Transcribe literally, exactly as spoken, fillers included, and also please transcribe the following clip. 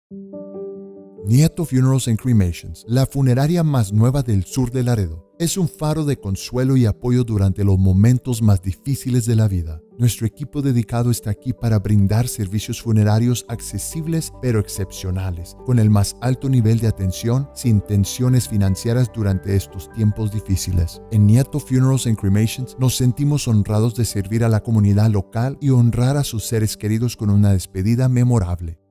Nieto Funerals and Cremations, la funeraria más nueva del sur de Laredo, es un faro de consuelo y apoyo durante los momentos más difíciles de la vida. Nuestro equipo dedicado está aquí para brindar servicios funerarios accesibles pero excepcionales, con el más alto nivel de atención sin tensiones financieras durante estos tiempos difíciles. En Nieto Funerals and Cremations nos sentimos honrados de servir a la comunidad local y honrar a sus seres queridos con una despedida memorable.